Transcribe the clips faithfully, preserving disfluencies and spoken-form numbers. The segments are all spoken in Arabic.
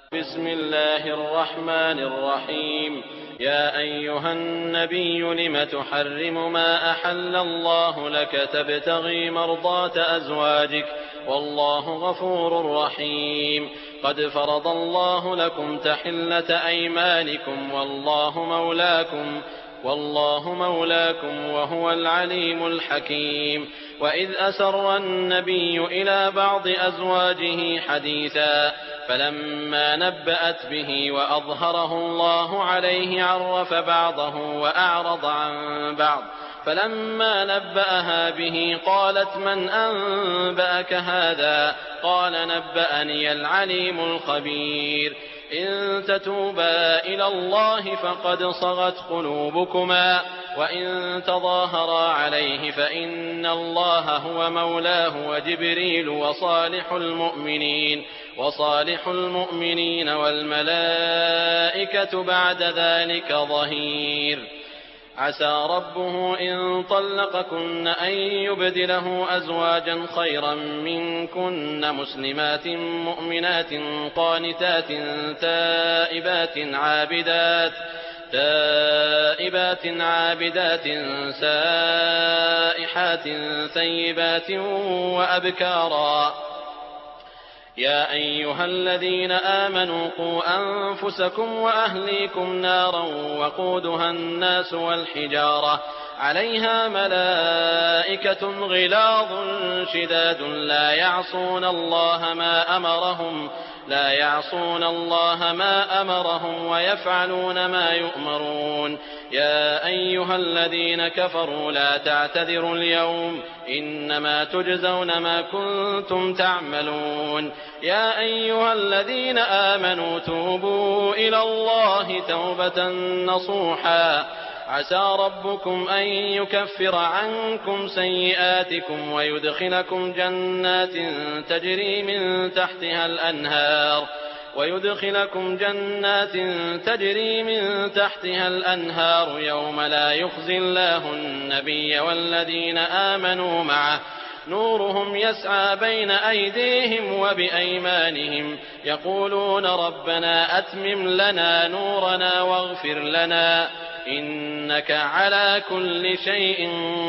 بسم الله الرحمن الرحيم. يا أيها النبي لم تحرم ما أحل الله لك تبتغي مرضات أزواجك والله غفور رحيم. قد فرض الله لكم تحلة أيمانكم والله مولاكم والله مولاكم وهو العليم الحكيم. وإذ أسر النبي إلى بعض أزواجه حديثا فلما نبأت به وأظهره الله عليه عرف بعضه وأعرض عن بعض فلما نبأها به قالت من أنبأك هذا قال نبأني العليم الخبير. إن تتوبا إلى الله فقد صغت قلوبكما وإن تظاهرا عليه فإن الله هو مولاه وجبريل وصالح المؤمنين وصالح المؤمنين والملائكة بعد ذلك ظهير. عسى ربه إن طلقكن أن يبدله أزواجا خيرا منكن مسلمات مؤمنات قانتات تائبات عابدات تائبات عابدات سائحات ثيبات وأبكارا. يا أيها الذين آمنوا قوا أنفسكم وأهليكم نارا وقودها الناس والحجارة عليها ملائكة غلاظ شداد لا يعصون الله ما أمرهم لا يعصون الله ما أمرهم ويفعلون ما يؤمرون. يا أيها الذين كفروا لا تعتذروا اليوم إنما تجزون ما كنتم تعملون. يا أيها الذين آمنوا توبوا إلى الله توبة نصوحا عسى ربكم أن يكفر عنكم سيئاتكم ويدخلكم جنات تجري من تحتها الأنهار ويدخلكم جنات تجري من تحتها الأنهار يوم لا يخزي الله النبي والذين آمنوا معه نورهم يسعى بين أيديهم وبأيمانهم يقولون ربنا أتمم لنا نورنا واغفر لنا إنك على كل شيء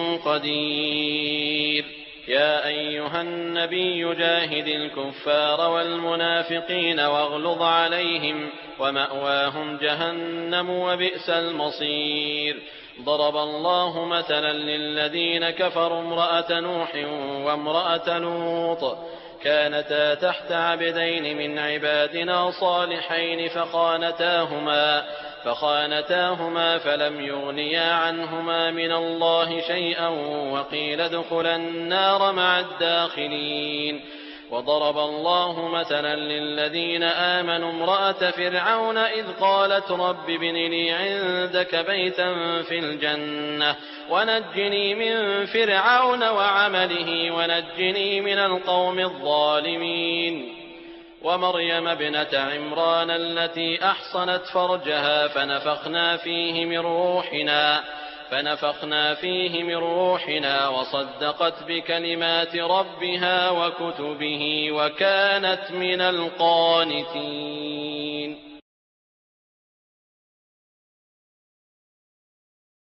قدير. يا أيها النبي جاهد الكفار والمنافقين واغلظ عليهم ومأواهم جهنم وبئس المصير. ضرب الله مثلا للذين كفروا امرأة نوح وامرأة لوط كانتا تحت عبدين من عبادنا صالحين فخانتاهما فخانتاهما فلم يغنيا عنهما من الله شيئا وقيل ادخلا النار مع الداخلين. وضرب الله مثلا للذين آمنوا امرأة فرعون إذ قالت رب ابن لي عندك بيتا في الجنة ونجني من فرعون وعمله ونجني من القوم الظالمين. ومريم ابنة عمران التي أحصنت فرجها فنفخنا فيه من روحنا فنفخنا فيه من روحنا وصدقت بكلمات ربها وكتبه وكانت من القانتين.